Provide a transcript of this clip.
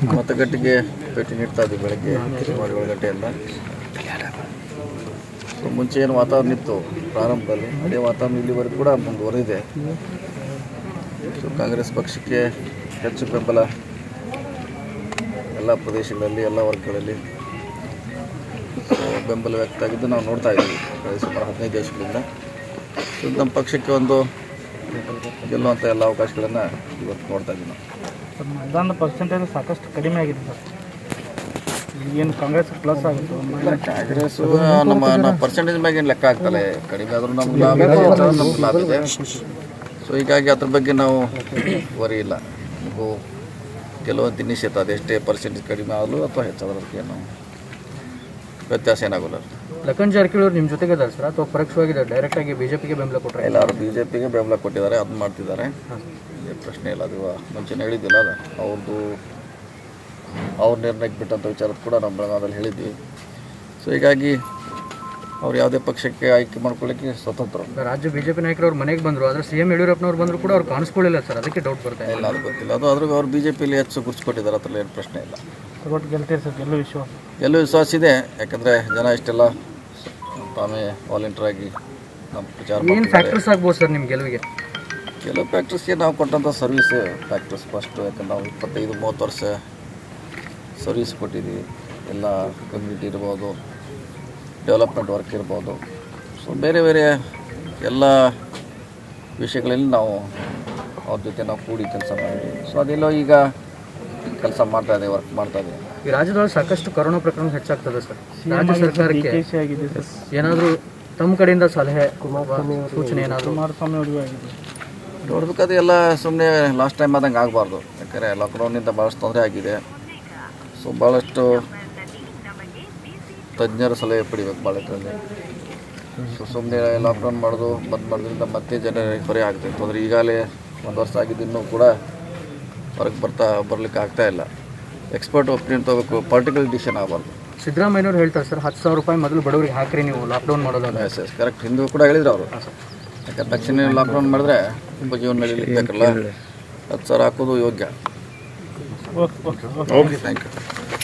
ಮತಗಟ್ಟೆಗೆ ಭೇಟಿ ನೀಡ್ತಾ ಇದ್ವಿ ಬೆಳಗ್ಗೆ ಸುಮಾರು 7 ಗಂಟೆಯಿಂದ. ಸೊ ಮುಂಚೆ ಏನು ವಾತಾವರಣ ಇತ್ತು ಪ್ರಾರಂಭದಲ್ಲಿ, ಅದೇ ವಾತಾವರಣ ಇಲ್ಲಿವರೆಗೂ ಕೂಡ ಮುಂದುವರಿದೆ. ಸೊ ಕಾಂಗ್ರೆಸ್ ಪಕ್ಷಕ್ಕೆ ಹೆಚ್ಚು ಬೆಂಬಲ ಎಲ್ಲ ಪ್ರದೇಶಗಳಲ್ಲಿ, ಎಲ್ಲ ವರ್ಗಗಳಲ್ಲಿ ಬೆಂಬಲ ವ್ಯಕ್ತ ಆಗಿದ್ದು ನಾವು ನೋಡ್ತಾ ಇದ್ದೀವಿ ಸುಮಾರು 15 ದೇಶಗಳಿಂದ. ಸೊ ನಮ್ಮ ಪಕ್ಷಕ್ಕೆ ಒಂದು ಗೆಲ್ಲುವಂಥ ಎಲ್ಲ ಅವಕಾಶಗಳನ್ನು ಇವತ್ತು ನೋಡ್ತಾ ಇದ್ದೀವಿ ನಾವು. ಮತದಾನದ ಪರ್ಸೆಂಟೇಜ್ ಸಾಕಷ್ಟು ಕಡಿಮೆ ಆಗಿದೆ ಸರ್. ಏನು ಕಾಂಗ್ರೆಸ್ ಪ್ಲಸ್ ಆಗುತ್ತೆ? ಕಾಂಗ್ರೆಸ್ ನಮ್ಮ ಪರ್ಸೆಂಟೇಜ್ ಮ್ಯಾಗ ಏನು ಲೆಕ್ಕ ಆಗ್ತಲ್ಲ, ಕಡಿಮೆ ಆದರೂ ನಮ್ಗೆ ಲಾಭ ಇದೆ, ನಮ್ಗೆ ಲಾಭ ಇದೆ. ಸೊ ಹೀಗಾಗಿ ಅದ್ರ ಬಗ್ಗೆ ನಾವು ವರಿ ಇಲ್ಲ. ನೀವು ಗೆಲ್ಲುವಂಥ ನಿಶ್ಚಿತ, ಅದೆಷ್ಟೇ ಪರ್ಸೆಂಟೇಜ್ ಕಡಿಮೆ ಆಗಲು ಅಥವಾ ಹೆಚ್ಚಾದ್ರಕ್ಕೆ ನಾವು ವ್ಯತ್ಯಾಸ ಏನಾಗೋಲ್ಲ. ಲಖನ್ ಜಾರಕಿಹೊಳಿ ನಿಮ್ಮ ಜೊತೆಗೆ ಇದ್ದಾರೆ ಸರ್ ಅಥವಾ ಪರೋಕ್ಷವಾಗಿದ್ದಾರೆ, ಡೈರೆಕ್ಟಾಗಿ ಬಿಜೆಪಿಗೆ ಬೆಂಬಲ ಕೊಟ್ಟರೆ? ಎಲ್ಲರೂ ಬಿಜೆಪಿಗೆ ಬೆಂಬಲ ಕೊಟ್ಟಿದ್ದಾರೆ, ಅದನ್ನ ಮಾಡ್ತಿದ್ದಾರೆ, ಪ್ರಶ್ನೆ ಇಲ್ಲ. ಅದು ಮುಂಚೆನೇ ಹೇಳಿದ್ದಿಲ್ಲ, ಅದು ಅವ್ರ ನಿರ್ಣಯಕ್ಕೆ ಬಿಟ್ಟಂಥ ವಿಚಾರದ ಕೂಡ ನಮ್ಮ ಬೆಳಗಾವಿಯಲ್ಲಿ ಹೇಳಿದ್ವಿ. ಸೊ ಹೀಗಾಗಿ ಅವ್ರು ಯಾವುದೇ ಪಕ್ಷಕ್ಕೆ ಆಯ್ಕೆ ಮಾಡ್ಕೊಳ್ಳಿಕ್ಕೆ ಸ್ವತಂತ್ರ. ರಾಜ್ಯ ಬಿಜೆಪಿ ನಾಯಕರು ಅವ್ರ ಮನೆಗೆ ಬಂದರು, ಆದರೆ CM ಯಡಿಯೂರಪ್ಪನವ್ರು ಬಂದರೂ ಕೂಡ ಅವ್ರು ಕಾಣಿಸ್ಕೊಳ್ಳಿಲ್ಲ ಸರ್, ಅದಕ್ಕೆ ಡೌಟ್ ಬರ್ತಾ ಇಲ್ಲ. ಅದು ಗೊತ್ತಿಲ್ಲ, ಅದು ಅದ್ರಾಗ ಅವ್ರು ಬಿಜೆಪಿಯಲ್ಲಿ ಹೆಚ್ಚು ಗುರುತಿಸ್ಕೊಟ್ಟಿದ್ದಾರೆ, ಅದ್ರಲ್ಲಿ ಏನು ಪ್ರಶ್ನೆ ಇಲ್ಲ. ಒಟ್ಟು ಗೆಲ್ತೀರಿ ಸರ್? ಗೆಲ್ಲುವ ವಿಶ್ವಾಸ ಇದೆ, ಯಾಕಂದರೆ ಜನ ಇಷ್ಟೆಲ್ಲ ತಾವೇ ವಾಲಂಟಿಯರ್ ಆಗಿ ನಮ್ಮ ಪ್ರಚಾರ. ಏನು ಫ್ಯಾಕ್ಟರ್ಸ್ ಆಗ್ಬೋದು ಸರ್ ನಿಮ್ಮ ಗೆಲುವಿಗೆ? ಕೆಲವು ಫ್ಯಾಕ್ಟರ್ಸ್ಗೆ ನಾವು ಕೊಟ್ಟಂಥ ಸರ್ವಿಸ್ ಫ್ಯಾಕ್ಟರ್ಸ್ ಫಸ್ಟು, ಯಾಕಂದ್ರೆ ನಾವು 25-30 ವರ್ಷ ಸರ್ವಿಸ್ ಕೊಟ್ಟಿದ್ದೀವಿ. ಎಲ್ಲ ಕಮ್ಯುನಿಟಿ ಇರ್ಬೋದು, ಡೆವಲಪ್ಮೆಂಟ್ ವರ್ಕ್ ಇರ್ಬೋದು, ಸೊ ಬೇರೆ ಬೇರೆ ಎಲ್ಲ ವಿಷಯಗಳಲ್ಲಿ ನಾವು ಅವ್ರ ಜೊತೆ ನಾವು ಕೂಡಿ ಕೆಲಸ ಮಾಡಿದ್ದೀವಿ. ಸೊ ಅದೆಲ್ಲೋ ಈಗ ಕೆಲಸ ಮಾಡ್ತಾಯಿದೆ, ವರ್ಕ್ ಮಾಡ್ತಾಯಿದೆ. ಈ ರಾಜ್ಯದೊಳಗೆ ಸಾಕಷ್ಟು ಕೊರೋನಾ ಪ್ರಕರಣ ಹೆಚ್ಚಾಗ್ತದೆ ಸರ್. ರಾಜ್ಯ ಸರ್ಕಾರಕ್ಕೆ ಏನಾದರೂ ತಮ್ಮ ಕಡೆಯಿಂದ ಸಲಹೆ ಸೂಚನೆ ಏನಾದರೂ? ನೋಡ್ಬೇಕಾದ್ರೆ ಎಲ್ಲ ಸುಮ್ಮನೆ ಲಾಸ್ಟ್ ಟೈಮ್ ಆದಂಗೆ ಆಗಬಾರ್ದು, ಯಾಕಂದರೆ ಲಾಕ್ಡೌನ್ನಿಂದ ಭಾಳಷ್ಟು ತೊಂದರೆ ಆಗಿದೆ. ಸೊ ಭಾಳಷ್ಟು ತಜ್ಞರ ಸಲಹೆ ಪಡಿಬೇಕು ಭಾಳಷ್ಟರಲ್ಲಿ. ಸೊ ಸುಮ್ಮನೆ ಲಾಕ್ಡೌನ್ ಮಾಡೋದು ಬಂದ್ ಮಾಡೋದ್ರಿಂದ ಮತ್ತೆ ಜನರಿಗೆ ಹೊರೆ ಆಗ್ತಾಯಿತ್ತು. ಅಂದರೆ ಈಗಾಗಲೇ 1 ವರ್ಷ ಆಗಿದ್ದು ಇನ್ನೂ ಕೂಡ ಹೊರಗೆ ಬರಲಿಕ್ಕೆ ಆಗ್ತಾಯಿಲ್ಲ. ಎಕ್ಸ್ಪರ್ಟ್ ಒಪಿನಿಯನ್ ತೊಗೋಬೇಕು, ಪರ್ಟಿಕ್ಯುಲರ್ ಡಿಸಿಷನ್ ಆಗಬಾರ್ದು. ಸಿದ್ದರಾಮಯ್ಯನವ್ರು ಹೇಳ್ತಾರೆ ಸರ್ 10,000 ರೂಪಾಯಿ ಮೊದಲು ಬಡವರಿಗೆ ಹಾಕ್ರಿ ನೀವು ಲಾಕ್ಡೌನ್ ಮಾಡೋದು. ಎಸ್ ಕರೆಕ್ಟ್, ಹಿಂದೂ ಕೂಡ ಹೇಳಿದ್ರು ಅವರು. ಯಾಕಂದ್ರೆ ತಕ್ಷಣ ಲಾಕ್ಡೌನ್ ಮಾಡಿದ್ರೆ ತುಂಬ ಜೀವನ ನಡೀಲಿಕ್ಕೆ ಬೇಕಲ್ಲ, 10,000 ಹಾಕೋದು ಯೋಗ್ಯ. Okay, thank you.